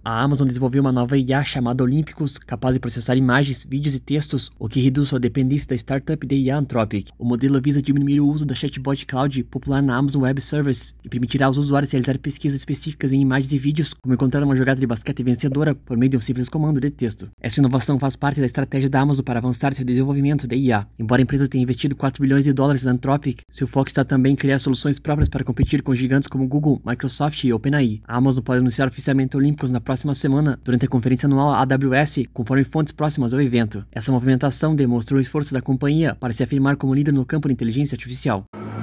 A Amazon desenvolveu uma nova IA chamada Olympicus, capaz de processar imagens, vídeos e textos, o que reduz sua dependência da startup de IA Anthropic. O modelo visa diminuir o uso da chatbot cloud popular na Amazon Web Services e permitirá aos usuários realizar pesquisas específicas em imagens e vídeos, como encontrar uma jogada de basquete vencedora por meio de um simples comando de texto. Essa inovação faz parte da estratégia da Amazon para avançar seu desenvolvimento de IA. Embora a empresa tenha investido $4 bilhões na Anthropic, seu foco está também em criar soluções próprias para competir com gigantes como Google, Microsoft e OpenAI. A Amazon pode anunciar oficialmente Olympicus na próxima semana, durante a conferência anual AWS, conforme fontes próximas ao evento. Essa movimentação demonstrou o esforço da companhia para se afirmar como líder no campo de inteligência artificial.